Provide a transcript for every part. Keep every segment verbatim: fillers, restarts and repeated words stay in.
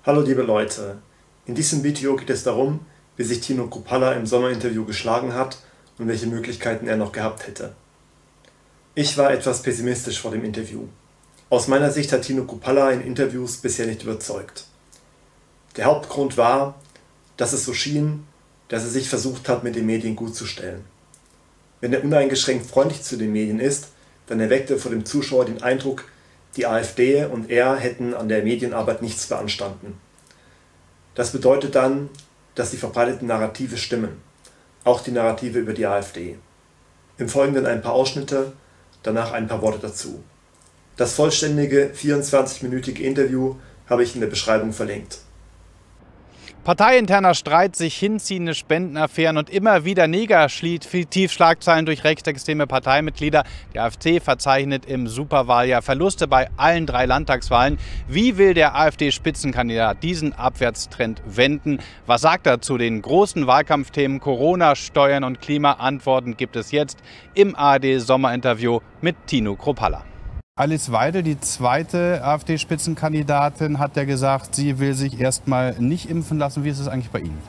Hallo liebe Leute, in diesem Video geht es darum, wie sich Tino Kruppalla im Sommerinterview geschlagen hat und welche Möglichkeiten er noch gehabt hätte. Ich war etwas pessimistisch vor dem Interview. Aus meiner Sicht hat Tino Kruppalla in Interviews bisher nicht überzeugt. Der Hauptgrund war, dass es so schien, dass er sich versucht hat, mit den Medien gut zu stellen. Wenn er uneingeschränkt freundlich zu den Medien ist, dann erweckt er vor dem Zuschauer den Eindruck, die AfD und er hätten an der Medienarbeit nichts beanstanden. Das bedeutet dann, dass die verbreiteten Narrative stimmen, auch die Narrative über die AfD. Im Folgenden ein paar Ausschnitte, danach ein paar Worte dazu. Das vollständige vierundzwanzigminütige Interview habe ich in der Beschreibung verlinkt. Parteiinterner Streit, sich hinziehende Spendenaffären und immer wieder Negativschlagzeilen durch rechtsextreme Parteimitglieder. Die AfD verzeichnet im Superwahljahr Verluste bei allen drei Landtagswahlen. Wie will der AfD-Spitzenkandidat diesen Abwärtstrend wenden? Was sagt er zu den großen Wahlkampfthemen Corona, Steuern und Klima? Antworten gibt es jetzt im A R D-Sommerinterview mit Tino Kruppalla. Alice Weidel, die zweite AfD-Spitzenkandidatin, hat ja gesagt, sie will sich erst mal nicht impfen lassen. Wie ist es eigentlich bei Ihnen?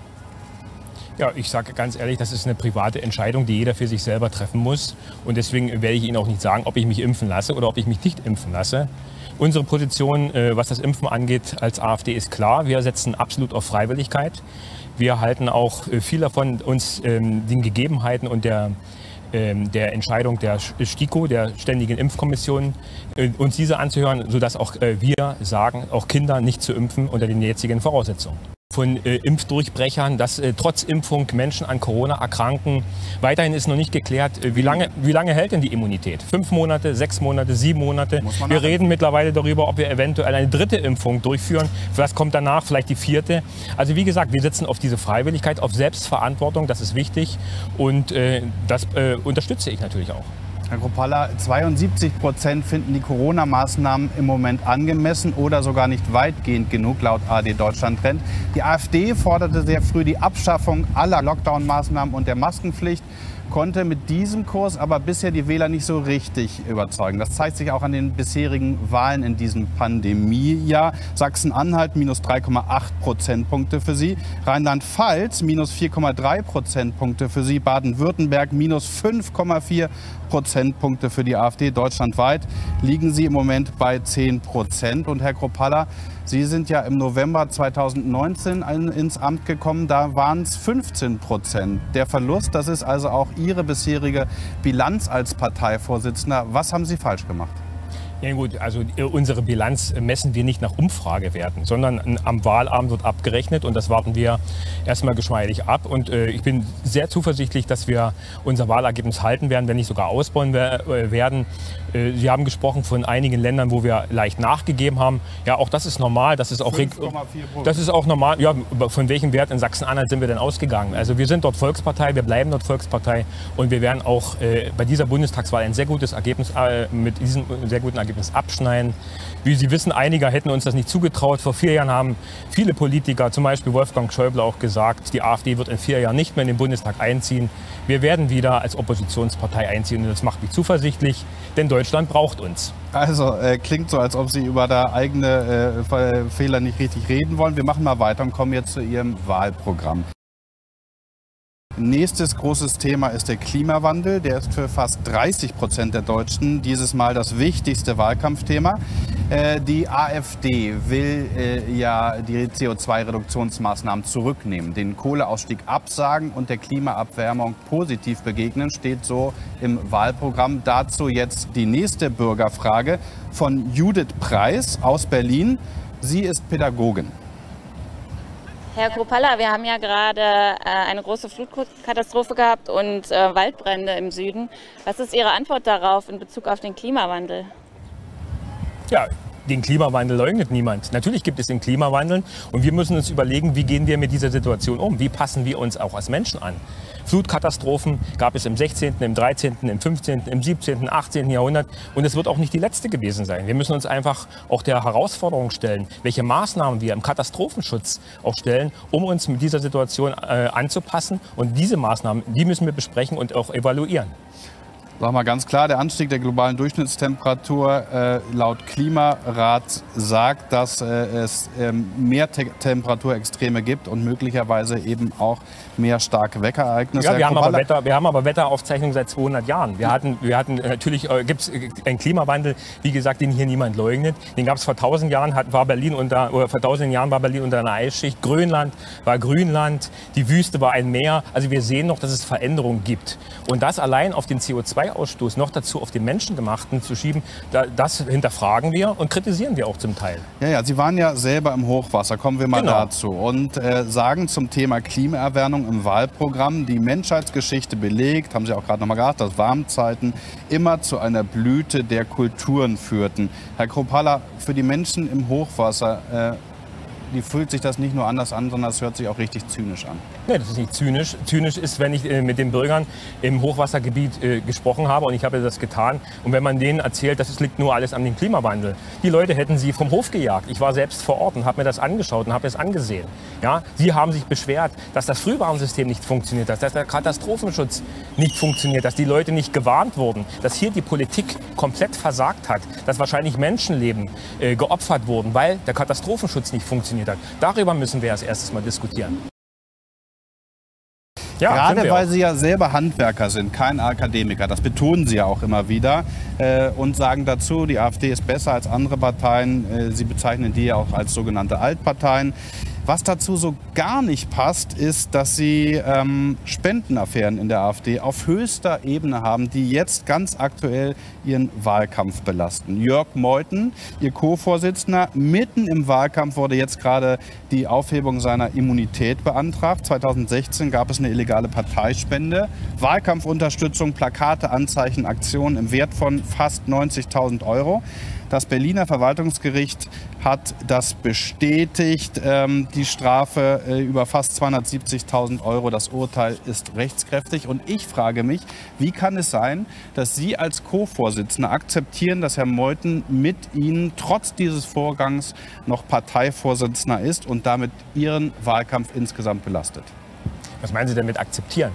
Ja, ich sage ganz ehrlich, das ist eine private Entscheidung, die jeder für sich selber treffen muss. Und deswegen werde ich Ihnen auch nicht sagen, ob ich mich impfen lasse oder ob ich mich nicht impfen lasse. Unsere Position, was das Impfen angeht, als AfD ist klar. Wir setzen absolut auf Freiwilligkeit. Wir halten auch viel davon, uns den Gegebenheiten und der der Entscheidung der STIKO, der Ständigen Impfkommission, uns diese anzuhören, sodass auch wir sagen, auch Kinder nicht zu impfen unter den jetzigen Voraussetzungen. Von äh, Impfdurchbrechern, dass äh, trotz Impfung Menschen an Corona erkranken. Weiterhin ist noch nicht geklärt, äh, wie lange, wie lange hält denn die Immunität? Fünf Monate, sechs Monate, sieben Monate. Wir reden mittlerweile darüber, ob wir eventuell eine dritte Impfung durchführen. Was kommt danach? Vielleicht die vierte. Also wie gesagt, wir setzen auf diese Freiwilligkeit, auf Selbstverantwortung. Das ist wichtig und äh, das äh, unterstütze ich natürlich auch. Herr Kruppalla, zweiundsiebzig Prozent finden die Corona-Maßnahmen im Moment angemessen oder sogar nicht weitgehend genug, laut A R D Deutschland Trend. Die AfD forderte sehr früh die Abschaffung aller Lockdown-Maßnahmen und der Maskenpflicht, konnte mit diesem Kurs aber bisher die Wähler nicht so richtig überzeugen. Das zeigt sich auch an den bisherigen Wahlen in diesem Pandemiejahr. Sachsen-Anhalt minus drei Komma acht Prozentpunkte für Sie, Rheinland-Pfalz minus vier Komma drei Prozentpunkte für Sie, Baden-Württemberg minus fünf Komma vier Prozentpunkte für die AfD. Deutschlandweit liegen Sie im Moment bei zehn Prozent. Und Herr Kruppalla, Sie sind ja im November zweitausendneunzehn ins Amt gekommen, da waren es fünfzehn Prozent. Der Verlust, das ist also auch Ihre bisherige Bilanz als Parteivorsitzender. Was haben Sie falsch gemacht? Ja gut, also unsere Bilanz messen wir nicht nach Umfragewerten, sondern am Wahlabend wird abgerechnet und das warten wir erstmal geschmeidig ab. Und äh, ich bin sehr zuversichtlich, dass wir unser Wahlergebnis halten werden, wenn nicht sogar ausbauen werden. Äh, Sie haben gesprochen von einigen Ländern, wo wir leicht nachgegeben haben. Ja, auch das ist normal. Das ist auch, das ist auch normal. Ja, von welchem Wert in Sachsen-Anhalt sind wir denn ausgegangen? Also wir sind dort Volkspartei, wir bleiben dort Volkspartei und wir werden auch äh, bei dieser Bundestagswahl ein sehr gutes Ergebnis äh, mit diesem sehr guten Ergebnis abschneiden. Wie Sie wissen, einige hätten uns das nicht zugetraut. Vor vier Jahren haben viele Politiker, zum Beispiel Wolfgang Schäuble, auch gesagt, die AfD wird in vier Jahren nicht mehr in den Bundestag einziehen. Wir werden wieder als Oppositionspartei einziehen und das macht mich zuversichtlich, denn Deutschland braucht uns. Also äh, klingt so, als ob Sie über da eigene äh, Fehler nicht richtig reden wollen. Wir machen mal weiter und kommen jetzt zu Ihrem Wahlprogramm. Nächstes großes Thema ist der Klimawandel. Der ist für fast dreißig Prozent der Deutschen dieses Mal das wichtigste Wahlkampfthema. Äh, die AfD will äh, ja die C O zwei Reduktionsmaßnahmen zurücknehmen, den Kohleausstieg absagen und der Klimaabwärmung positiv begegnen, steht so im Wahlprogramm. Dazu jetzt die nächste Bürgerfrage von Judith Preis aus Berlin. Sie ist Pädagogin. Herr Kruppalla, wir haben ja gerade äh, eine große Flutkatastrophe gehabt und äh, Waldbrände im Süden. Was ist Ihre Antwort darauf in Bezug auf den Klimawandel? Ja, den Klimawandel leugnet niemand. Natürlich gibt es den Klimawandel und wir müssen uns überlegen, wie gehen wir mit dieser Situation um? Wie passen wir uns auch als Menschen an? Flutkatastrophen gab es im sechzehnten, im dreizehnten, im fünfzehnten, im siebzehnten, achtzehnten Jahrhundert und es wird auch nicht die letzte gewesen sein. Wir müssen uns einfach auch der Herausforderung stellen, welche Maßnahmen wir im Katastrophenschutz auch stellen, um uns mit dieser Situation äh, anzupassen und diese Maßnahmen, die müssen wir besprechen und auch evaluieren. Sag mal ganz klar, der Anstieg der globalen Durchschnittstemperatur äh, laut Klimarat sagt, dass äh, es äh, mehr Te Temperaturextreme gibt und möglicherweise eben auch mehr starke Wetterereignisse. Ja, wir haben, aber Wetter, wir haben aber Wetteraufzeichnungen seit zweihundert Jahren. Wir hatten, wir hatten natürlich äh, gibt es einen Klimawandel, wie gesagt, den hier niemand leugnet. Den gab es vor tausend Jahren, hat, war Berlin unter, oder vor tausenden Jahren war Berlin unter einer Eisschicht. Grönland war Grünland, die Wüste war ein Meer. Also wir sehen noch, dass es Veränderungen gibt. Und das allein auf den C O zwei Ausstoß noch dazu auf den Menschengemachten zu schieben, das hinterfragen wir und kritisieren wir auch zum Teil. Ja, ja, Sie waren ja selber im Hochwasser, kommen wir mal Genau. dazu. Und äh, sagen zum Thema Klimaerwärmung im Wahlprogramm, die Menschheitsgeschichte belegt, haben Sie auch gerade noch mal gesagt, dass Warmzeiten immer zu einer Blüte der Kulturen führten. Herr Kruppalla, für die Menschen im Hochwasser, äh, die fühlt sich das nicht nur anders an, sondern es hört sich auch richtig zynisch an. Nee, das ist nicht zynisch. Zynisch ist, wenn ich äh, mit den Bürgern im Hochwassergebiet äh, gesprochen habe, und ich habe das getan, und wenn man denen erzählt, dass es liegt nur alles an dem Klimawandel. Die Leute hätten sie vom Hof gejagt. Ich war selbst vor Ort und habe mir das angeschaut und habe es angesehen. Ja? Sie haben sich beschwert, dass das Frühwarnsystem nicht funktioniert, dass der Katastrophenschutz nicht funktioniert, dass die Leute nicht gewarnt wurden, dass hier die Politik komplett versagt hat, dass wahrscheinlich Menschenleben äh, geopfert wurden, weil der Katastrophenschutz nicht funktioniert hat. Darüber müssen wir als erstes mal diskutieren. Ja, Gerade weil Sie ja selber Handwerker sind, kein Akademiker. Das betonen Sie ja auch immer wieder äh, und sagen dazu, die AfD ist besser als andere Parteien. Äh, Sie bezeichnen die ja auch als sogenannte Altparteien. Was dazu so gar nicht passt, ist, dass Sie ähm, Spendenaffären in der AfD auf höchster Ebene haben, die jetzt ganz aktuell Ihren Wahlkampf belasten. Jörg Meuthen, Ihr Co-Vorsitzender, mitten im Wahlkampf wurde jetzt gerade die Aufhebung seiner Immunität beantragt. zweitausendsechzehn gab es eine illegale Parteispende, Wahlkampfunterstützung, Plakate, Anzeichen, Aktionen im Wert von fast neunzigtausend Euro. Das Berliner Verwaltungsgericht hat das bestätigt, ähm, die Strafe äh, über fast zweihundertsiebzigtausend Euro. Das Urteil ist rechtskräftig. Und ich frage mich, wie kann es sein, dass Sie als Co-Vorsitzender akzeptieren, dass Herr Meuthen mit Ihnen trotz dieses Vorgangs noch Parteivorsitzender ist und damit Ihren Wahlkampf insgesamt belastet? Was meinen Sie denn mit akzeptieren?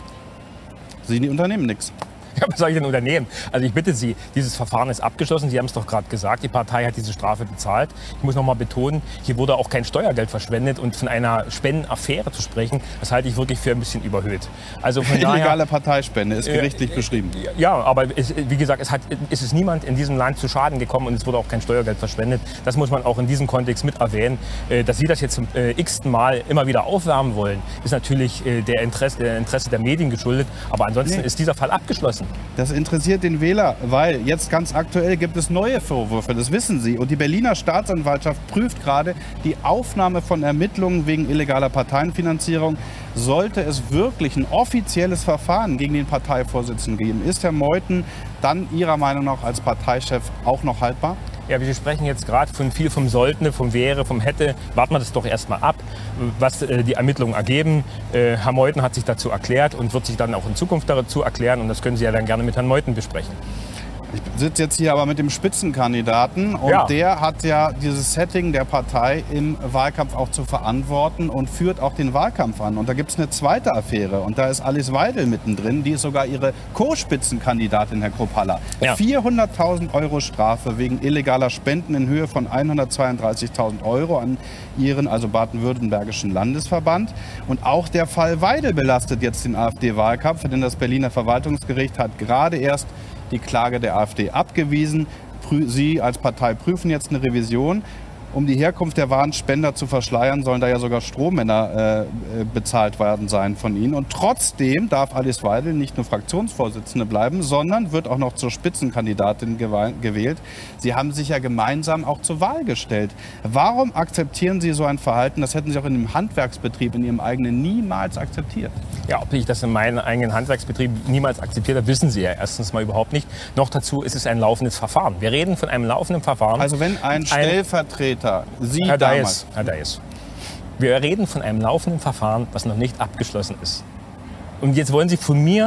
Sie unternehmen nichts. Ja, was soll ich denn unternehmen? Also ich bitte Sie, dieses Verfahren ist abgeschlossen. Sie haben es doch gerade gesagt, die Partei hat diese Strafe bezahlt. Ich muss noch mal betonen, hier wurde auch kein Steuergeld verschwendet, und von einer Spendenaffäre zu sprechen, das halte ich wirklich für ein bisschen überhöht. Also von daher, illegale Parteispende ist gerichtlich äh, beschrieben. Ja, aber es, wie gesagt, es, hat, es ist niemand in diesem Land zu Schaden gekommen und es wurde auch kein Steuergeld verschwendet. Das muss man auch in diesem Kontext mit erwähnen. Dass Sie das jetzt zum äh, x-ten Mal immer wieder aufwärmen wollen, ist natürlich äh, der, Interesse, der Interesse der Medien geschuldet. Aber ansonsten nee. ist dieser Fall abgeschlossen. Das interessiert den Wähler, weil jetzt ganz aktuell gibt es neue Vorwürfe, das wissen Sie. Und die Berliner Staatsanwaltschaft prüft gerade die Aufnahme von Ermittlungen wegen illegaler Parteienfinanzierung. Sollte es wirklich ein offizielles Verfahren gegen den Parteivorsitzenden geben, ist Herr Meuthen dann Ihrer Meinung nach als Parteichef auch noch haltbar? Ja, wir sprechen jetzt gerade von viel vom Sollten, vom Wäre, vom Hätte. Warten wir das doch erst mal ab, was äh, die Ermittlungen ergeben. Äh, Herr Meuthen hat sich dazu erklärt und wird sich dann auch in Zukunft dazu erklären. Und das können Sie ja dann gerne mit Herrn Meuthen besprechen. Ich sitze jetzt hier aber mit dem Spitzenkandidaten und ja. der hat ja dieses Setting der Partei im Wahlkampf auch zu verantworten und führt auch den Wahlkampf an. Und da gibt es eine zweite Affäre und da ist Alice Weidel mittendrin, die ist sogar ihre Co-Spitzenkandidatin, Herr Kruppalla. Ja. vierhunderttausend Euro Strafe wegen illegaler Spenden in Höhe von hundertzweiunddreißigtausend Euro an ihren, also baden-württembergischen Landesverband. Und auch der Fall Weidel belastet jetzt den AfD-Wahlkampf, denn das Berliner Verwaltungsgericht hat gerade erst die Klage der AfD abgewiesen. Sie als Partei prüfen jetzt eine Revision. Um die Herkunft der wahren Spender zu verschleiern, sollen da ja sogar Strohmänner äh, bezahlt werden sein von ihnen. Und trotzdem darf Alice Weidel nicht nur Fraktionsvorsitzende bleiben, sondern wird auch noch zur Spitzenkandidatin gewählt. Sie haben sich ja gemeinsam auch zur Wahl gestellt. Warum akzeptieren Sie so ein Verhalten? Das hätten Sie auch in einem Handwerksbetrieb, in Ihrem eigenen, niemals akzeptiert. Ja, ob ich das in meinem eigenen Handwerksbetrieb niemals akzeptiert habe, wissen Sie ja erstens mal überhaupt nicht. Noch dazu ist es ein laufendes Verfahren. Wir reden von einem laufenden Verfahren. Also wenn ein Stellvertreter Sie Herr damals. Dais, Herr Dais, wir reden von einem laufenden Verfahren, das noch nicht abgeschlossen ist. Und jetzt wollen Sie von mir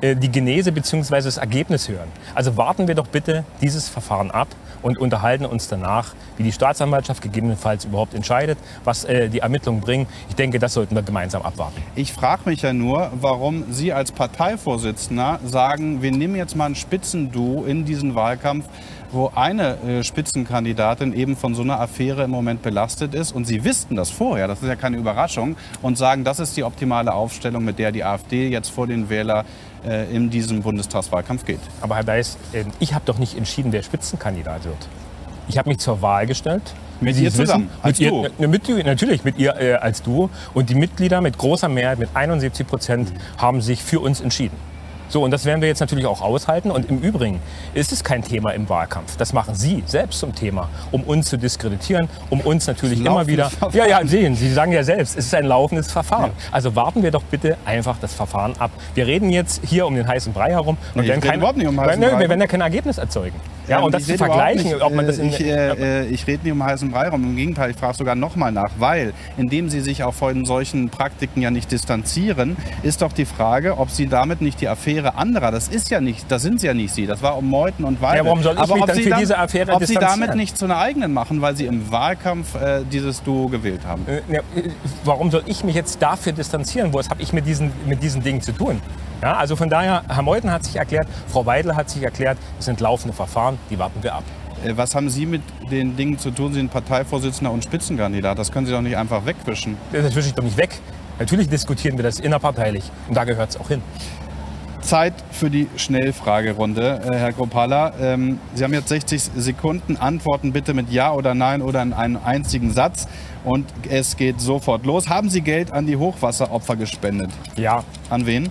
äh, die Genese bzw. das Ergebnis hören. Also warten wir doch bitte dieses Verfahren ab und unterhalten uns danach, wie die Staatsanwaltschaft gegebenenfalls überhaupt entscheidet, was äh, die Ermittlungen bringen. Ich denke, das sollten wir gemeinsam abwarten. Ich frage mich ja nur, warum Sie als Parteivorsitzender sagen, wir nehmen jetzt mal ein Spitzenduo in diesen Wahlkampf, wo eine äh, Spitzenkandidatin eben von so einer Affäre im Moment belastet ist. Und Sie wussten das vorher, das ist ja keine Überraschung, und sagen, das ist die optimale Aufstellung, mit der die AfD jetzt vor den Wählern äh, in diesem Bundestagswahlkampf geht. Aber Herr Deiß, äh, ich habe doch nicht entschieden, wer Spitzenkandidat wird. Ich habe mich zur Wahl gestellt. Mit ihr zusammen, als mit Duo? Ihr, mit, natürlich, mit ihr äh, als Duo. Und die Mitglieder mit großer Mehrheit, mit einundsiebzig Prozent, haben sich für uns entschieden. So, und das werden wir jetzt natürlich auch aushalten. Und im Übrigen ist es kein Thema im Wahlkampf. Das machen Sie selbst zum Thema, um uns zu diskreditieren, um uns natürlich immer wieder... Verfahren. Ja, ja, sehen, Sie sagen ja selbst, es ist ein laufendes Verfahren. Ja. Also warten wir doch bitte einfach das Verfahren ab. Wir reden jetzt hier um den heißen Brei herum und nee, werden kein, überhaupt nicht um heißen Brei. Brei. Wir werden ja kein Ergebnis erzeugen. Ja, ähm, und das zu vergleichen, nicht, ob man das in... Ich, äh, ich rede nicht um heißen Brei herum, im Gegenteil, ich frage sogar noch mal nach, weil, indem Sie sich auch von solchen Praktiken ja nicht distanzieren, ist doch die Frage, ob Sie damit nicht die Affäre anderer, das ist ja nicht, das sind ja nicht Sie, das war um Meuthen und Weidel. Ja, warum soll ich aber mich ob dann Sie für dann, diese Affäre ob distanzieren? Sie damit nicht zu einer eigenen machen, weil Sie im Wahlkampf äh, dieses Duo gewählt haben? Äh, ja, warum soll ich mich jetzt dafür distanzieren? Was habe ich mit diesen, mit diesen Dingen zu tun? Ja, also von daher, Herr Meuthen hat sich erklärt, Frau Weidel hat sich erklärt, es sind laufende Verfahren, die warten wir ab. Was haben Sie mit den Dingen zu tun? Sie sind Parteivorsitzender und Spitzenkandidat. Das können Sie doch nicht einfach wegwischen. Das wische ich doch nicht weg. Natürlich diskutieren wir das innerparteilich. Und da gehört es auch hin. Zeit für die Schnellfragerunde, Herr Kropala. Ähm, Sie haben jetzt sechzig Sekunden. Antworten bitte mit Ja oder Nein oder in einem einzigen Satz. Und es geht sofort los. Haben Sie Geld an die Hochwasseropfer gespendet? Ja. An wen?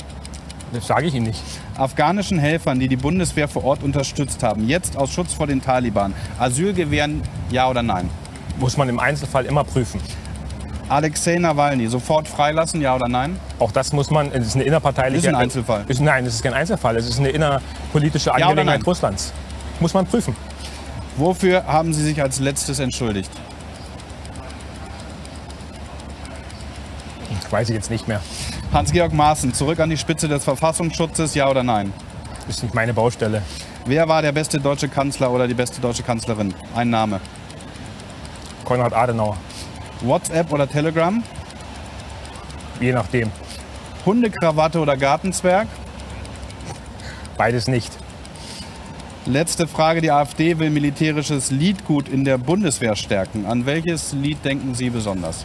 Das sage ich Ihnen nicht. Afghanischen Helfern, die die Bundeswehr vor Ort unterstützt haben, jetzt aus Schutz vor den Taliban, Asyl gewähren, ja oder nein? Muss man im Einzelfall immer prüfen. Alexei Nawalny, sofort freilassen, ja oder nein? Auch das muss man, es ist eine innerparteiliche... Das ist ein Einzelfall. Ist, nein, es ist kein Einzelfall, es ist eine innerpolitische Angelegenheit ja Russlands. Muss man prüfen. Wofür haben Sie sich als letztes entschuldigt? Weiß ich jetzt nicht mehr. Hans-Georg Maaßen, zurück an die Spitze des Verfassungsschutzes, ja oder nein? Das ist nicht meine Baustelle. Wer war der beste deutsche Kanzler oder die beste deutsche Kanzlerin? Ein Name. Konrad Adenauer. WhatsApp oder Telegram? Je nachdem. Hundekrawatte oder Gartenzwerg? Beides nicht. Letzte Frage. Die AfD will militärisches Liedgut in der Bundeswehr stärken. An welches Lied denken Sie besonders?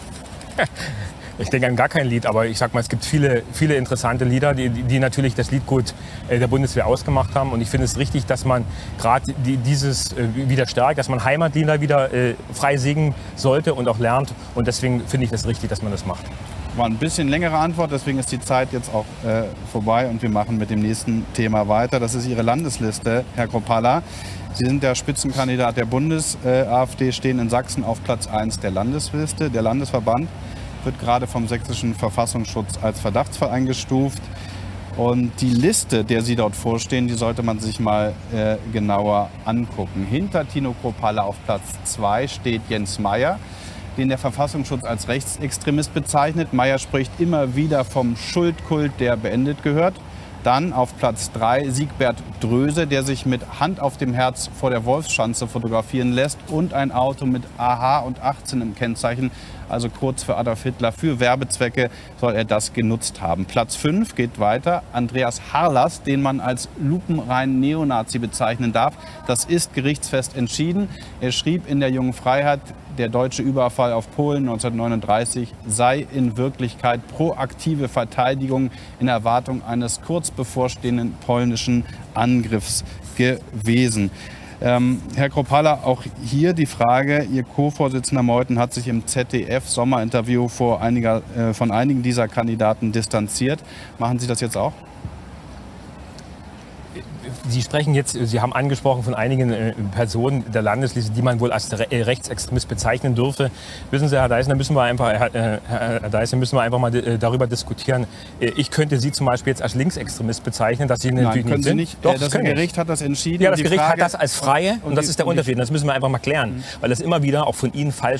Ich denke an gar kein Lied, aber ich sag mal, es gibt viele, viele interessante Lieder, die, die natürlich das Liedgut der Bundeswehr ausgemacht haben. Und ich finde es richtig, dass man gerade die, dieses wieder stärkt, dass man Heimatlieder wieder äh, frei singen sollte und auch lernt. Und deswegen finde ich das richtig, dass man das macht. War ein bisschen längere Antwort, deswegen ist die Zeit jetzt auch äh, vorbei und wir machen mit dem nächsten Thema weiter. Das ist Ihre Landesliste, Herr Kropala. Sie sind der Spitzenkandidat der Bundes-AfD, stehen in Sachsen auf Platz eins der Landesliste. Der Landesverband wird gerade vom sächsischen Verfassungsschutz als Verdachtsfall eingestuft. Und die Liste, der Sie dort vorstehen, die sollte man sich mal äh, genauer angucken. Hinter Tino Kropala auf Platz zwei steht Jens Meyer, den der Verfassungsschutz als Rechtsextremist bezeichnet. Meyer spricht immer wieder vom Schuldkult, der beendet gehört. Dann auf Platz drei Siegbert Dröse, der sich mit Hand auf dem Herz vor der Wolfsschanze fotografieren lässt und ein Auto mit A H und achtzehn im Kennzeichen, also kurz für Adolf Hitler, für Werbezwecke soll er das genutzt haben. Platz fünf geht weiter, Andreas Harlas, den man als lupenreinen Neonazi bezeichnen darf. Das ist gerichtsfest entschieden. Er schrieb in der Jungen Freiheit, der deutsche Überfall auf Polen neunzehnhundertneununddreißig sei in Wirklichkeit proaktive Verteidigung in Erwartung eines kurz bevorstehenden polnischen Angriffs gewesen. Ähm, Herr Kropala, auch hier die Frage, Ihr Co-Vorsitzender Meuthen hat sich im Z D F-Sommerinterview vor einiger, äh, von einigen dieser Kandidaten distanziert. Machen Sie das jetzt auch? Sie sprechen jetzt, Sie haben angesprochen von einigen äh, Personen der Landesliste, die man wohl als Re Rechtsextremist bezeichnen dürfe. Wissen Sie, Herr Deißen, da müssen wir einfach, äh, Herr Deißen, müssen wir einfach mal äh, darüber diskutieren. Äh, ich könnte Sie zum Beispiel jetzt als Linksextremist bezeichnen, dass Sie natürlich Nein, können nicht Sie sind. nicht. Doch, äh, das das Gericht hat das entschieden. Ja, das die Gericht Frage, hat das als freie und, und das ist der Unterschied. Das müssen wir einfach mal klären, mhm. weil das immer wieder auch von Ihnen falsch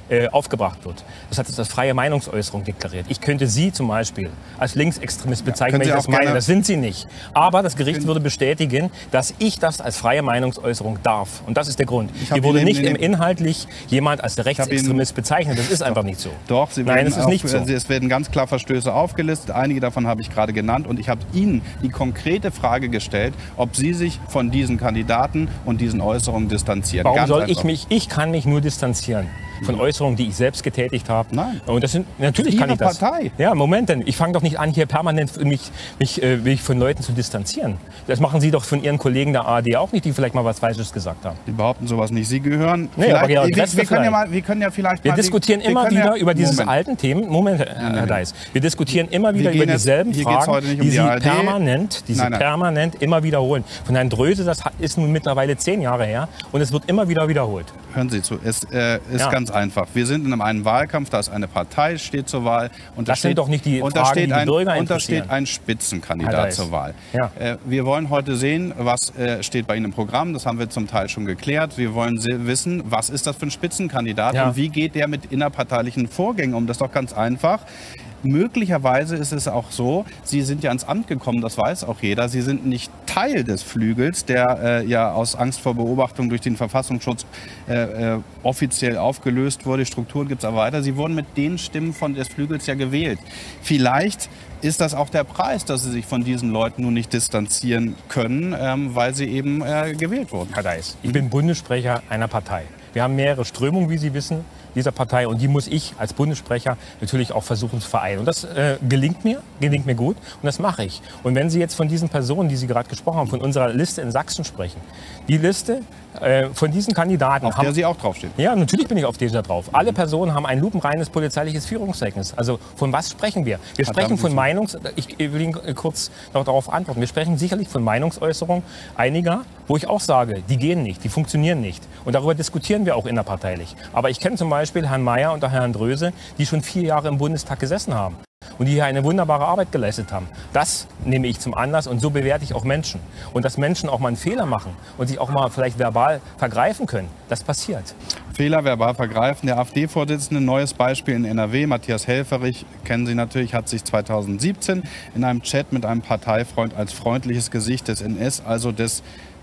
äh, aufgebracht wird. Das hat es als freie Meinungsäußerung deklariert. Ich könnte Sie zum Beispiel als Linksextremist bezeichnen, ja, wenn ich das meine. Das sind Sie nicht. Aber das Gericht würde bestätigen, dass ich das als freie Meinungsäußerung darf. Und das ist der Grund. Hier wurde nicht im inhaltlich jemand als Rechtsextremist bezeichnet. Das ist einfach nicht so. Doch, Sie Nein, es ist auch, nicht so. Es werden ganz klar Verstöße aufgelistet. Einige davon habe ich gerade genannt. Und ich habe Ihnen die konkrete Frage gestellt, ob Sie sich von diesen Kandidaten und diesen Äußerungen distanzieren. Warum ganz soll einfach. ich mich? Ich kann mich nur distanzieren von Äußerungen, die ich selbst getätigt habe. Nein. Und das sind natürlich kann ich das. Partei. Ja, Moment, denn ich fange doch nicht an, hier permanent mich, mich, äh, mich von Leuten zu distanzieren. Das machen Sie doch von Ihren Kollegen der A R D auch nicht, die vielleicht mal was Falsches gesagt haben. Die behaupten sowas nicht. Sie gehören. Nee, aber wir, wir, wir, können ja mal, wir können ja vielleicht. Wir mal diskutieren die, immer wir wieder ja, über diese Moment. alten Themen. Moment, Herr nein, Deiss. Wir diskutieren immer wieder wir über dieselben jetzt, Fragen, heute nicht um die, die Sie A R D. permanent, die nein, Sie nein. permanent immer wiederholen. Von Herrn Dröse, das ist nun mittlerweile zehn Jahre her und es wird immer wieder wiederholt. Hören Sie zu, es äh, ist Ja. ganz einfach. Wir sind in einem Wahlkampf, da ist eine Partei, steht zur Wahl. Und Das da steht, sind doch nicht die und da Fragen, steht die die ein, Bürger Und da interessieren. steht ein Herr Spitzenkandidat Deiss. zur Wahl. Ja. Äh, wir wollen heute sehen, was äh, steht bei Ihnen im Programm. Das haben wir zum Teil schon geklärt. Wir wollen se- wissen, was ist das für ein Spitzenkandidat Ja. und wie geht der mit innerparteilichen Vorgängen um. Das ist doch ganz einfach. Möglicherweise ist es auch so, Sie sind ja ins Amt gekommen, das weiß auch jeder. Sie sind nicht Teil des Flügels, der äh, ja aus Angst vor Beobachtung durch den Verfassungsschutz äh, äh, offiziell aufgelöst wurde. Die Strukturen gibt es aber weiter. Sie wurden mit den Stimmen von des Flügels ja gewählt. Vielleicht ist das auch der Preis, dass Sie sich von diesen Leuten nun nicht distanzieren können, ähm, weil sie eben äh, gewählt wurden. Herr Deiss, ich bin Bundessprecher einer Partei. Wir haben mehrere Strömungen, wie Sie wissen, dieser Partei. Und die muss ich als Bundessprecher natürlich auch versuchen zu vereinen. Und das äh, gelingt mir, gelingt mir gut. Und das mache ich. Und wenn Sie jetzt von diesen Personen, die Sie gerade gesprochen haben, von unserer Liste in Sachsen sprechen, die Liste äh, von diesen Kandidaten... Auf haben, der Sie auch draufstehen. Ja, natürlich bin ich auf dieser drauf. Alle Personen haben ein lupenreines polizeiliches Führungszeugnis. Also von was sprechen wir? Wir sprechen von Meinungs... Ich will Ihnen kurz noch darauf antworten. Wir sprechen sicherlich von Meinungsäußerungen einiger, wo ich auch sage, die gehen nicht, die funktionieren nicht. Und darüber diskutieren wir auch innerparteilich. Aber ich kenne zum Beispiel Herrn Mayer und Herrn Dröse, die schon vier Jahre im Bundestag gesessen haben. Und die hier eine wunderbare Arbeit geleistet haben. Das nehme ich zum Anlass und so bewerte ich auch Menschen. Und dass Menschen auch mal einen Fehler machen und sich auch mal vielleicht verbal vergreifen können, das passiert. Fehler verbal vergreifen. Der AfD-Vorsitzende, neues Beispiel in N R W, Matthias Helfferich, kennen Sie natürlich, hat sich zweitausendsiebzehn in einem Chat mit einem Parteifreund als freundliches Gesicht des N S, also des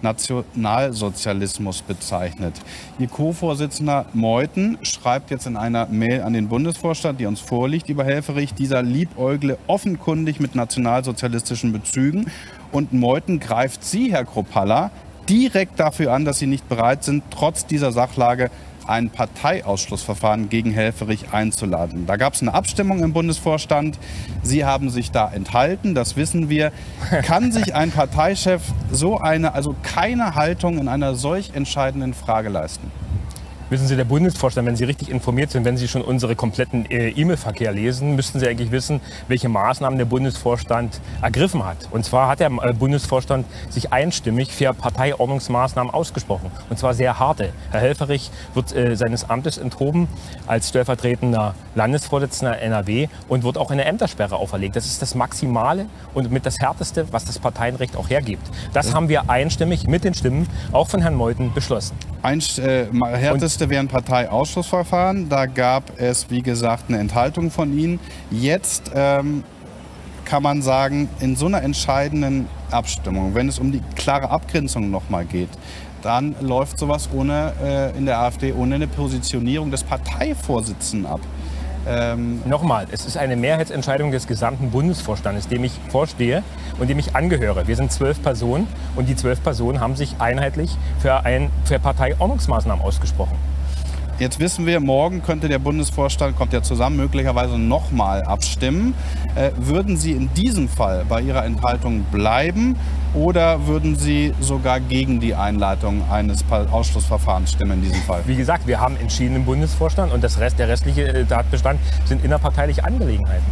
Nationalsozialismus bezeichnet. Ihr Co-Vorsitzender Meuthen schreibt jetzt in einer Mail an den Bundesvorstand, die uns vorliegt, über Helfferich, dieser liebäugle offenkundig mit nationalsozialistischen Bezügen. Und Meuthen greift Sie, Herr Kruppalla, direkt dafür an, dass Sie nicht bereit sind, trotz dieser Sachlage ein Parteiausschlussverfahren gegen Helfferich einzuladen. Da gab es eine Abstimmung im Bundesvorstand. Sie haben sich da enthalten, das wissen wir. Kann sich ein Parteichef so eine, also keine Haltung in einer solch entscheidenden Frage leisten? Wissen Sie, der Bundesvorstand, wenn Sie richtig informiert sind, wenn Sie schon unsere kompletten äh, E-Mail-Verkehr lesen, müssten Sie eigentlich wissen, welche Maßnahmen der Bundesvorstand ergriffen hat. Und zwar hat der äh, Bundesvorstand sich einstimmig für Parteiordnungsmaßnahmen ausgesprochen. Und zwar sehr harte. Herr Helfferich wird äh, seines Amtes enthoben als stellvertretender Landesvorsitzender N R W und wird auch eine Ämtersperre auferlegt. Das ist das Maximale und mit das Härteste, was das Parteienrecht auch hergibt. Das haben wir einstimmig mit den Stimmen auch von Herrn Meuthen beschlossen. Ein, äh, härteste wäre ein Parteiausschlussverfahren. Da gab es, wie gesagt, eine Enthaltung von Ihnen. Jetzt ähm, kann man sagen, in so einer entscheidenden Abstimmung, wenn es um die klare Abgrenzung nochmal geht, dann läuft sowas ohne, äh, in der AfD ohne eine Positionierung des Parteivorsitzenden ab. Ähm Nochmal, es ist eine Mehrheitsentscheidung des gesamten Bundesvorstandes, dem ich vorstehe und dem ich angehöre. Wir sind zwölf Personen und die zwölf Personen haben sich einheitlich für, ein, für Parteiordnungsmaßnahmen ausgesprochen. Jetzt wissen wir, morgen könnte der Bundesvorstand, kommt ja zusammen, möglicherweise nochmal abstimmen. Äh, würden Sie in diesem Fall bei Ihrer Enthaltung bleiben oder würden Sie sogar gegen die Einleitung eines Ausschlussverfahrens stimmen in diesem Fall? Wie gesagt, wir haben entschieden im Bundesvorstand und das Rest, der restliche Tatbestand sind innerparteiliche Angelegenheiten.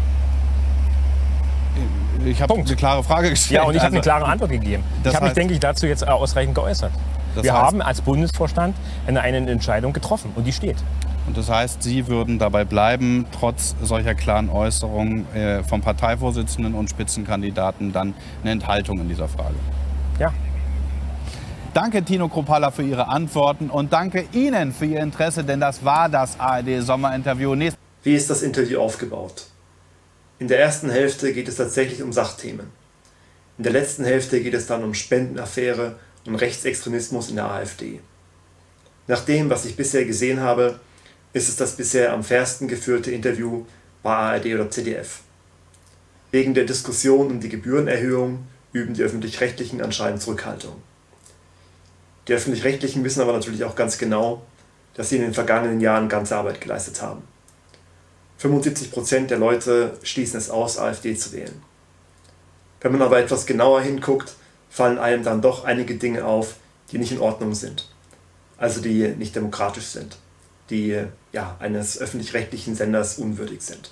Ich habe eine klare Frage gestellt. Ja, und ich habe also, eine klare Antwort gegeben. Ich habe mich, denke ich, dazu jetzt ausreichend geäußert. Wir heißt, haben als Bundesvorstand eine, eine Entscheidung getroffen und die steht. Und das heißt, Sie würden dabei bleiben, trotz solcher klaren Äußerungen äh, vom Parteivorsitzenden und Spitzenkandidaten dann eine Enthaltung in dieser Frage? Ja. Danke Tino Kruppalla für Ihre Antworten und danke Ihnen für Ihr Interesse, denn das war das A R D-Sommerinterview. Wie ist das Interview aufgebaut? In der ersten Hälfte geht es tatsächlich um Sachthemen. In der letzten Hälfte geht es dann um Spendenaffäre und Rechtsextremismus in der AfD. Nach dem, was ich bisher gesehen habe, ist es das bisher am fairsten geführte Interview bei A R D oder Z D F. Wegen der Diskussion um die Gebührenerhöhung üben die Öffentlich-Rechtlichen anscheinend Zurückhaltung. Die Öffentlich-Rechtlichen wissen aber natürlich auch ganz genau, dass sie in den vergangenen Jahren ganze Arbeit geleistet haben. fünfundsiebzig Prozent der Leute schließen es aus, AfD zu wählen. Wenn man aber etwas genauer hinguckt, fallen einem dann doch einige Dinge auf, die nicht in Ordnung sind. Also die nicht demokratisch sind, die ja, eines öffentlich-rechtlichen Senders unwürdig sind.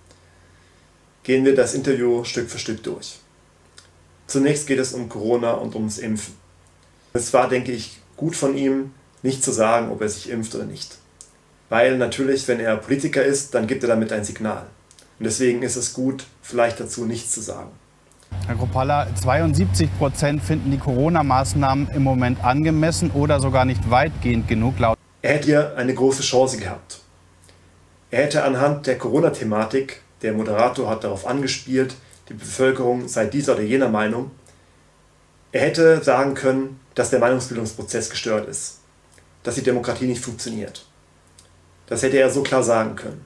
Gehen wir das Interview Stück für Stück durch. Zunächst geht es um Corona und ums Impfen. Es war, denke ich, gut von ihm, nicht zu sagen, ob er sich impft oder nicht. Weil natürlich, wenn er Politiker ist, dann gibt er damit ein Signal. Und deswegen ist es gut, vielleicht dazu nichts zu sagen. Herr Kruppalla, zweiundsiebzig Prozent finden die Corona-Maßnahmen im Moment angemessen oder sogar nicht weitgehend genug. Laut Er hätte hier eine große Chance gehabt. Er hätte anhand der Corona-Thematik, der Moderator hat darauf angespielt, die Bevölkerung sei dieser oder jener Meinung, er hätte sagen können, dass der Meinungsbildungsprozess gestört ist, dass die Demokratie nicht funktioniert. Das hätte er so klar sagen können.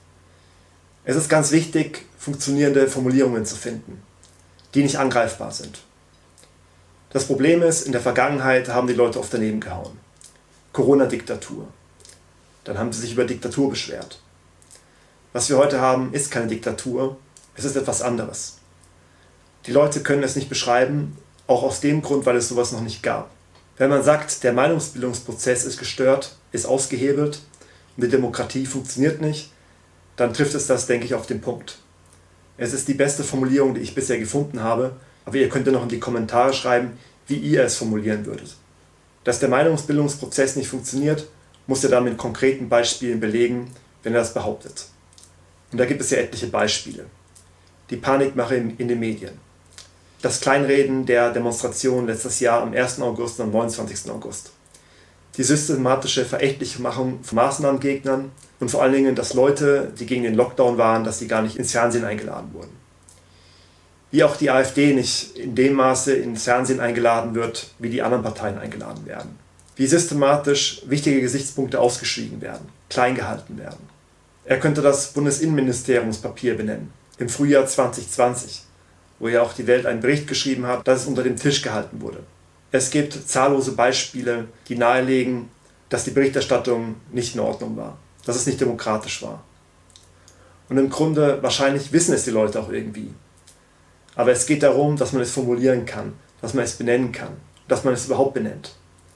Es ist ganz wichtig, funktionierende Formulierungen zu finden, die nicht angreifbar sind. Das Problem ist, in der Vergangenheit haben die Leute oft daneben gehauen. Corona-Diktatur. Dann haben sie sich über Diktatur beschwert. Was wir heute haben, ist keine Diktatur, es ist etwas anderes. Die Leute können es nicht beschreiben, auch aus dem Grund, weil es sowas noch nicht gab. Wenn man sagt, der Meinungsbildungsprozess ist gestört, ist ausgehebelt und die Demokratie funktioniert nicht, dann trifft es das, denke ich, auf den Punkt. Es ist die beste Formulierung, die ich bisher gefunden habe, aber ihr könnt ja noch in die Kommentare schreiben, wie ihr es formulieren würdet. Dass der Meinungsbildungsprozess nicht funktioniert, muss er dann mit konkreten Beispielen belegen, wenn er das behauptet. Und da gibt es ja etliche Beispiele. Die Panikmache in den Medien. Das Kleinreden der Demonstration letztes Jahr am ersten August und am neunundzwanzigsten August. Die systematische Verächtlichmachung von Maßnahmengegnern und vor allen Dingen, dass Leute, die gegen den Lockdown waren, dass sie gar nicht ins Fernsehen eingeladen wurden. Wie auch die AfD nicht in dem Maße ins Fernsehen eingeladen wird, wie die anderen Parteien eingeladen werden. Wie systematisch wichtige Gesichtspunkte ausgeschwiegen werden, klein gehalten werden. Er könnte das Bundesinnenministeriumspapier benennen, im Frühjahr zwanzig zwanzig, wo ja auch die Welt einen Bericht geschrieben hat, dass es unter dem Tisch gehalten wurde. Es gibt zahllose Beispiele, die nahelegen, dass die Berichterstattung nicht in Ordnung war, dass es nicht demokratisch war. Und im Grunde, wahrscheinlich wissen es die Leute auch irgendwie. Aber es geht darum, dass man es formulieren kann, dass man es benennen kann, dass man es überhaupt benennt.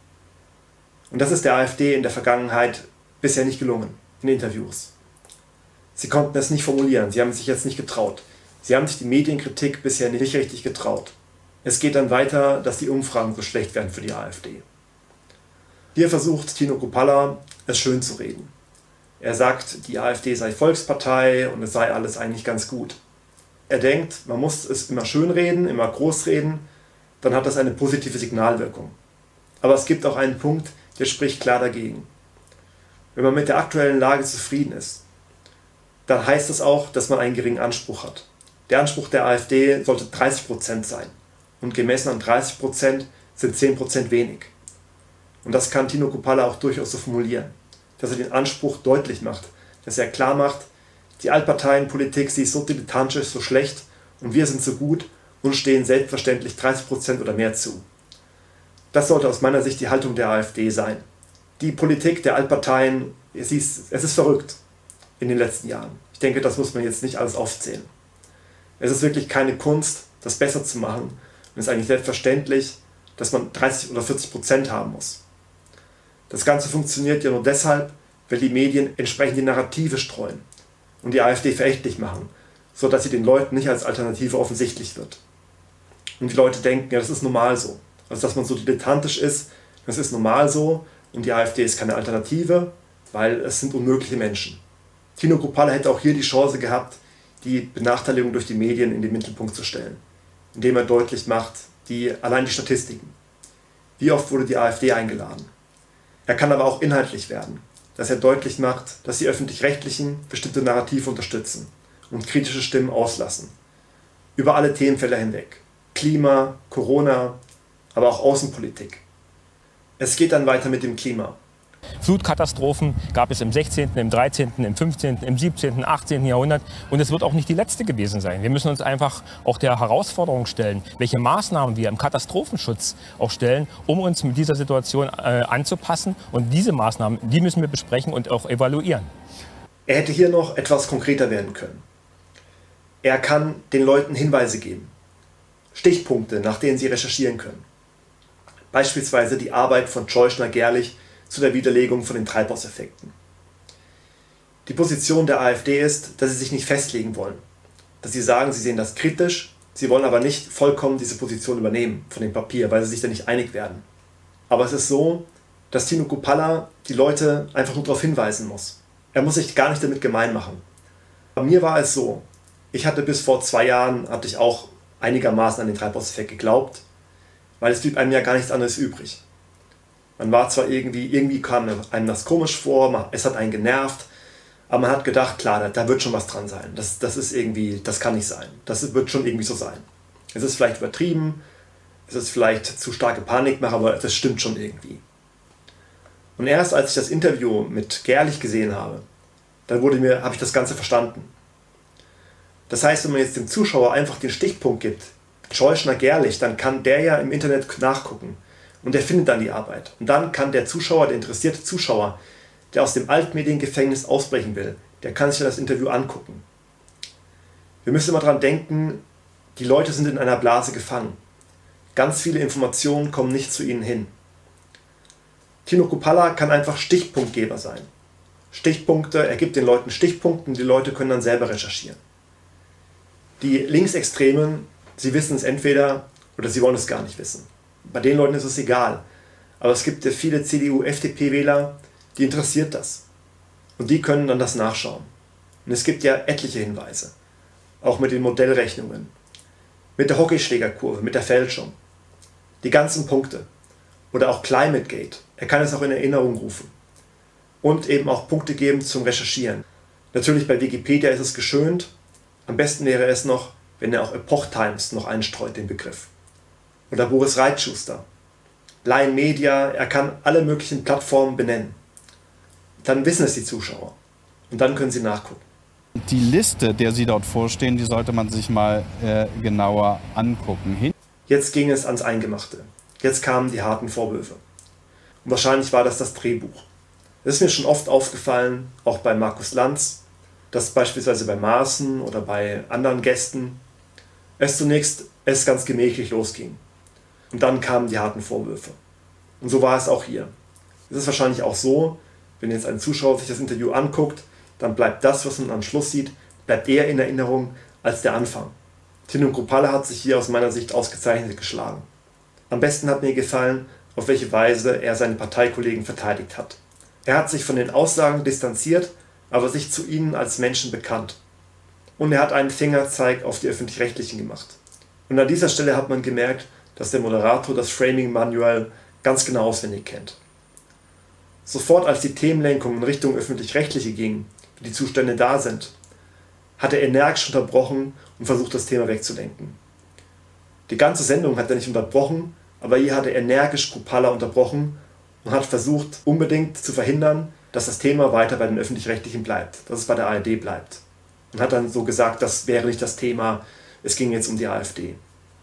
Und das ist der AfD in der Vergangenheit bisher nicht gelungen, in Interviews. Sie konnten es nicht formulieren, sie haben sich jetzt nicht getraut. Sie haben sich die Medienkritik bisher nicht richtig getraut. Es geht dann weiter, dass die Umfragen so schlecht werden für die AfD. Hier versucht Tino Kruppalla, es schön zu reden. Er sagt, die AfD sei Volkspartei und es sei alles eigentlich ganz gut. Er denkt, man muss es immer schön reden, immer groß reden, dann hat das eine positive Signalwirkung. Aber es gibt auch einen Punkt, der spricht klar dagegen. Wenn man mit der aktuellen Lage zufrieden ist, dann heißt es auch, dass man einen geringen Anspruch hat. Der Anspruch der AfD sollte dreißig Prozent sein. Und gemessen an dreißig Prozent sind zehn Prozent wenig. Und das kann Tino Kruppalla auch durchaus so formulieren, dass er den Anspruch deutlich macht, dass er klar macht, die Altparteienpolitik, sie ist so dilettantisch, so schlecht und wir sind so gut und stehen selbstverständlich dreißig Prozent oder mehr zu. Das sollte aus meiner Sicht die Haltung der AfD sein. Die Politik der Altparteien, es ist, es ist verrückt in den letzten Jahren. Ich denke, das muss man jetzt nicht alles aufzählen. Es ist wirklich keine Kunst, das besser zu machen. Und es ist eigentlich selbstverständlich, dass man dreißig oder vierzig Prozent haben muss. Das Ganze funktioniert ja nur deshalb, weil die Medien entsprechend die Narrative streuen und die AfD verächtlich machen, sodass sie den Leuten nicht als Alternative offensichtlich wird. Und die Leute denken, ja, das ist normal so. Also, dass man so dilettantisch ist, das ist normal so und die AfD ist keine Alternative, weil es sind unmögliche Menschen. Tino Kruppalla hätte auch hier die Chance gehabt, die Benachteiligung durch die Medien in den Mittelpunkt zu stellen, indem er deutlich macht, die, allein die Statistiken, Wie oft wurde die AfD eingeladen? Er kann aber auch inhaltlich werden, dass er deutlich macht, dass die Öffentlich-Rechtlichen bestimmte Narrative unterstützen und kritische Stimmen auslassen. Über alle Themenfelder hinweg. Klima, Corona, aber auch Außenpolitik. Es geht dann weiter mit dem Klima. Flutkatastrophen gab es im sechzehnten, im dreizehnten, im fünfzehnten, im siebzehnten, achtzehnten Jahrhundert. Und es wird auch nicht die letzte gewesen sein. Wir müssen uns einfach auch der Herausforderung stellen, welche Maßnahmen wir im Katastrophenschutz auch stellen, um uns mit dieser Situation äh, anzupassen. Und diese Maßnahmen, die müssen wir besprechen und auch evaluieren. Er hätte hier noch etwas konkreter werden können. Er kann den Leuten Hinweise geben. Stichpunkte, nach denen sie recherchieren können. Beispielsweise die Arbeit von Tscheuschner-Gerlich zu der Widerlegung von den Treibhauseffekten. Die Position der AfD ist, dass sie sich nicht festlegen wollen. Dass sie sagen, sie sehen das kritisch, sie wollen aber nicht vollkommen diese Position übernehmen von dem Papier, weil sie sich da nicht einig werden. Aber es ist so, dass Tino Kruppalla die Leute einfach nur darauf hinweisen muss. Er muss sich gar nicht damit gemein machen. Bei mir war es so, ich hatte bis vor zwei Jahren, hatte ich auch einigermaßen an den Treibhauseffekt geglaubt, weil es blieb einem ja gar nichts anderes übrig. Man war zwar irgendwie, irgendwie kam einem das komisch vor, es hat einen genervt, aber man hat gedacht, klar, da, da wird schon was dran sein. Das, das ist irgendwie, das kann nicht sein. Das wird schon irgendwie so sein. Es ist vielleicht übertrieben, es ist vielleicht zu starke Panikmache, aber das stimmt schon irgendwie. Und erst als ich das Interview mit Gerlich gesehen habe, dann wurde mir, habe ich das Ganze verstanden. Das heißt, wenn man jetzt dem Zuschauer einfach den Stichpunkt gibt, Tscheuschner-Gerlich, dann kann der ja im Internet nachgucken. Und er findet dann die Arbeit. Und dann kann der Zuschauer, der interessierte Zuschauer, der aus dem Altmediengefängnis ausbrechen will, der kann sich dann das Interview angucken. Wir müssen immer daran denken, die Leute sind in einer Blase gefangen. Ganz viele Informationen kommen nicht zu ihnen hin. Tino Kruppalla kann einfach Stichpunktgeber sein. Stichpunkte, er gibt den Leuten Stichpunkte und die Leute können dann selber recherchieren. Die Linksextremen, sie wissen es entweder oder sie wollen es gar nicht wissen. Bei den Leuten ist es egal. Aber es gibt ja viele C D U F D P-Wähler, die interessiert das. Und die können dann das nachschauen. Und es gibt ja etliche Hinweise. Auch mit den Modellrechnungen. Mit der Hockeyschlägerkurve, mit der Fälschung. Die ganzen Punkte. Oder auch ClimateGate. Er kann es auch in Erinnerung rufen. Und eben auch Punkte geben zum Recherchieren. Natürlich bei Wikipedia ist es geschönt. Am besten wäre es noch, wenn er auch Epoch Times noch einstreut, den Begriff. Oder Boris Reitschuster. Lion Media, er kann alle möglichen Plattformen benennen. Dann wissen es die Zuschauer. Und dann können sie nachgucken. Die Liste, der Sie dort vorstehen, die sollte man sich mal äh, genauer angucken. Hin Jetzt ging es ans Eingemachte. Jetzt kamen die harten Vorwürfe. Und wahrscheinlich war das das Drehbuch. Es ist mir schon oft aufgefallen, auch bei Markus Lanz, dass beispielsweise bei Maaßen oder bei anderen Gästen es zunächst es ganz gemächlich losging. Und dann kamen die harten Vorwürfe. Und so war es auch hier. Es ist wahrscheinlich auch so, wenn jetzt ein Zuschauer sich das Interview anguckt, dann bleibt das, was man am Schluss sieht, bleibt eher in Erinnerung als der Anfang. Tino Kruppalla hat sich hier aus meiner Sicht ausgezeichnet geschlagen. Am besten hat mir gefallen, auf welche Weise er seine Parteikollegen verteidigt hat. Er hat sich von den Aussagen distanziert, aber sich zu ihnen als Menschen bekannt. Und er hat einen Fingerzeig auf die Öffentlich-Rechtlichen gemacht. Und an dieser Stelle hat man gemerkt, dass der Moderator das Framing-Manual ganz genau auswendig kennt. Sofort als die Themenlenkung in Richtung Öffentlich-Rechtliche ging, wie die Zustände da sind, hat er energisch unterbrochen und versucht, das Thema wegzulenken. Die ganze Sendung hat er nicht unterbrochen, aber hier hat er energisch Kruppalla unterbrochen und hat versucht, unbedingt zu verhindern, dass das Thema weiter bei den Öffentlich-Rechtlichen bleibt, dass es bei der A R D bleibt. Und hat dann so gesagt, das wäre nicht das Thema, es ging jetzt um die AfD.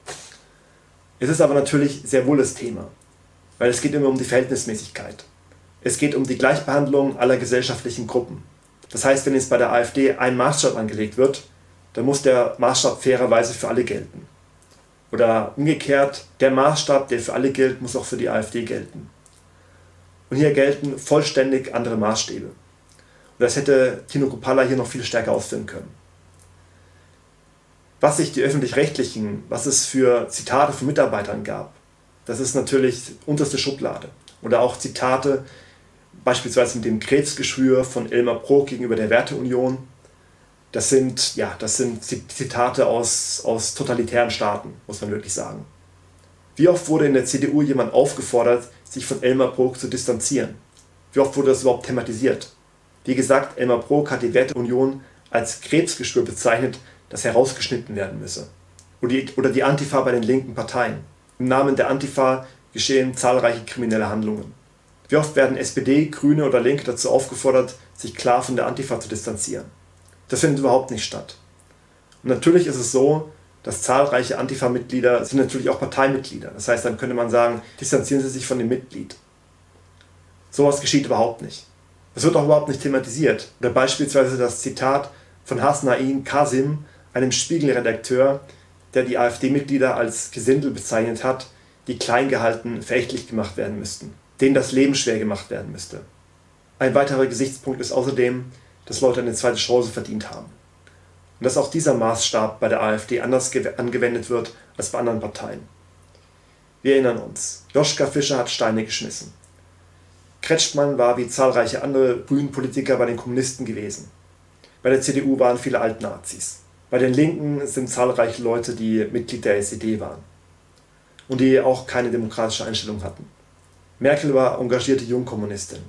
Es ist aber natürlich sehr wohl das Thema, weil es geht immer um die Verhältnismäßigkeit. Es geht um die Gleichbehandlung aller gesellschaftlichen Gruppen. Das heißt, wenn jetzt bei der AfD ein Maßstab angelegt wird, dann muss der Maßstab fairerweise für alle gelten. Oder umgekehrt, der Maßstab, der für alle gilt, muss auch für die AfD gelten. Und hier gelten vollständig andere Maßstäbe. Und das hätte Tino Kruppalla hier noch viel stärker ausführen können. Was sich die Öffentlich-Rechtlichen, was es für Zitate von Mitarbeitern gab, das ist natürlich unterste Schublade. Oder auch Zitate, beispielsweise mit dem Krebsgeschwür von Elmar Brok gegenüber der Werteunion. Das sind, ja, das sind Zitate aus, aus totalitären Staaten, muss man wirklich sagen. Wie oft wurde in der C D U jemand aufgefordert, sich von Elmar Brok zu distanzieren? Wie oft wurde das überhaupt thematisiert? Wie gesagt, Elmar Brok hat die Werteunion als Krebsgeschwür bezeichnet, das herausgeschnitten werden müsse. Oder die, oder die Antifa bei den linken Parteien. Im Namen der Antifa geschehen zahlreiche kriminelle Handlungen. Wie oft werden S P D, Grüne oder Linke dazu aufgefordert, sich klar von der Antifa zu distanzieren? Das findet überhaupt nicht statt. Und natürlich ist es so, dass zahlreiche Antifa-Mitglieder sind natürlich auch Parteimitglieder. Das heißt, dann könnte man sagen, distanzieren Sie sich von dem Mitglied. Sowas geschieht überhaupt nicht. Es wird auch überhaupt nicht thematisiert. Oder beispielsweise das Zitat von Hasnain Kasim, einem Spiegel-Redakteur, der die AfD-Mitglieder als Gesindel bezeichnet hat, die klein gehalten, verächtlich gemacht werden müssten, denen das Leben schwer gemacht werden müsste. Ein weiterer Gesichtspunkt ist außerdem, dass Leute eine zweite Chance verdient haben. Und dass auch dieser Maßstab bei der AfD anders angewendet wird als bei anderen Parteien. Wir erinnern uns, Joschka Fischer hat Steine geschmissen. Kretschmann war wie zahlreiche andere Grünen-Politiker bei den Kommunisten gewesen. Bei der C D U waren viele Altnazis. Bei den Linken sind zahlreiche Leute, die Mitglied der S E D waren und die auch keine demokratische Einstellung hatten. Merkel war engagierte Jungkommunistin.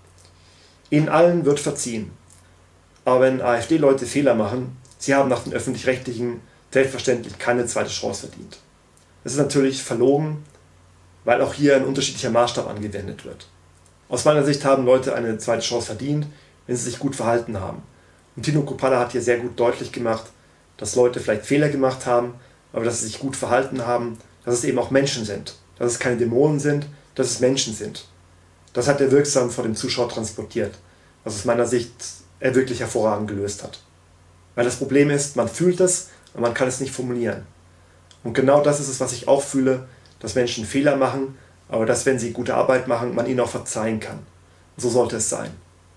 Ihnen allen wird verziehen. Aber wenn AfD-Leute Fehler machen, sie haben nach den Öffentlich-Rechtlichen selbstverständlich keine zweite Chance verdient. Das ist natürlich verlogen, weil auch hier ein unterschiedlicher Maßstab angewendet wird. Aus meiner Sicht haben Leute eine zweite Chance verdient, wenn sie sich gut verhalten haben. Und Tino Kruppalla hat hier sehr gut deutlich gemacht, dass Leute vielleicht Fehler gemacht haben, aber dass sie sich gut verhalten haben, dass es eben auch Menschen sind, dass es keine Dämonen sind, dass es Menschen sind. Das hat er wirksam vor dem Zuschauer transportiert, was aus meiner Sicht er wirklich hervorragend gelöst hat. Weil das Problem ist, man fühlt es, aber man kann es nicht formulieren. Und genau das ist es, was ich auch fühle, dass Menschen Fehler machen, aber dass, wenn sie gute Arbeit machen, man ihnen auch verzeihen kann. Und so sollte es sein.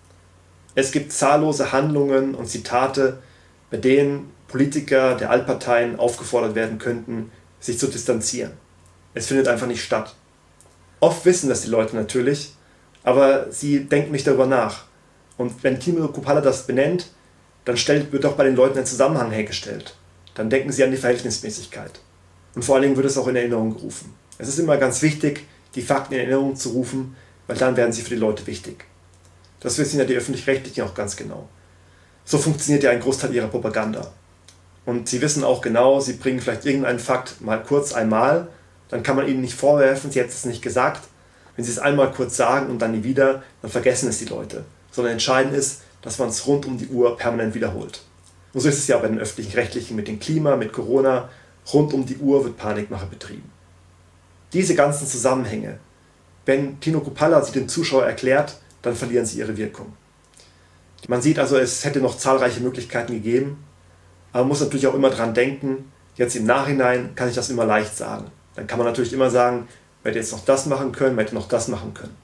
Es gibt zahllose Handlungen und Zitate, bei denen Politiker der Altparteien aufgefordert werden könnten, sich zu distanzieren. Es findet einfach nicht statt. Oft wissen das die Leute natürlich, aber sie denken nicht darüber nach. Und wenn Tino Kruppalla das benennt, dann stellt, wird auch bei den Leuten ein Zusammenhang hergestellt. Dann denken sie an die Verhältnismäßigkeit. Und vor allen Dingen wird es auch in Erinnerung gerufen. Es ist immer ganz wichtig, die Fakten in Erinnerung zu rufen, weil dann werden sie für die Leute wichtig. Das wissen ja die Öffentlich-Rechtlichen auch ganz genau. So funktioniert ja ein Großteil ihrer Propaganda. Und sie wissen auch genau, sie bringen vielleicht irgendeinen Fakt mal kurz einmal, dann kann man ihnen nicht vorwerfen, sie hätten es nicht gesagt. Wenn sie es einmal kurz sagen und dann nie wieder, dann vergessen es die Leute. Sondern entscheidend ist, dass man es rund um die Uhr permanent wiederholt. Und so ist es ja bei den Öffentlich-Rechtlichen mit dem Klima, mit Corona. Rund um die Uhr wird Panikmache betrieben. Diese ganzen Zusammenhänge, wenn Tino Kruppalla sie dem Zuschauer erklärt, dann verlieren sie ihre Wirkung. Man sieht also, es hätte noch zahlreiche Möglichkeiten gegeben, aber man muss natürlich auch immer dran denken, jetzt im Nachhinein kann ich das immer leicht sagen. Dann kann man natürlich immer sagen, man hätte jetzt noch das machen können, man hätte noch das machen können.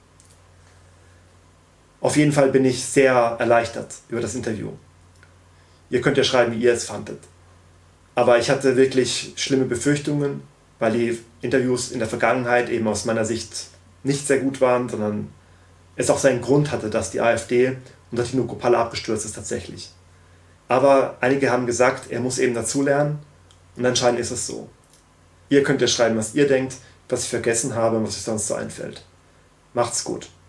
Auf jeden Fall bin ich sehr erleichtert über das Interview. Ihr könnt ja schreiben, wie ihr es fandet. Aber ich hatte wirklich schlimme Befürchtungen, weil die Interviews in der Vergangenheit eben aus meiner Sicht nicht sehr gut waren, sondern es auch seinen Grund hatte, dass die AfD unter Tino Kruppalla abgestürzt ist tatsächlich. Aber einige haben gesagt, er muss eben dazulernen und anscheinend ist es so. Ihr könnt ja schreiben, was ihr denkt, was ich vergessen habe und was euch sonst so einfällt. Macht's gut.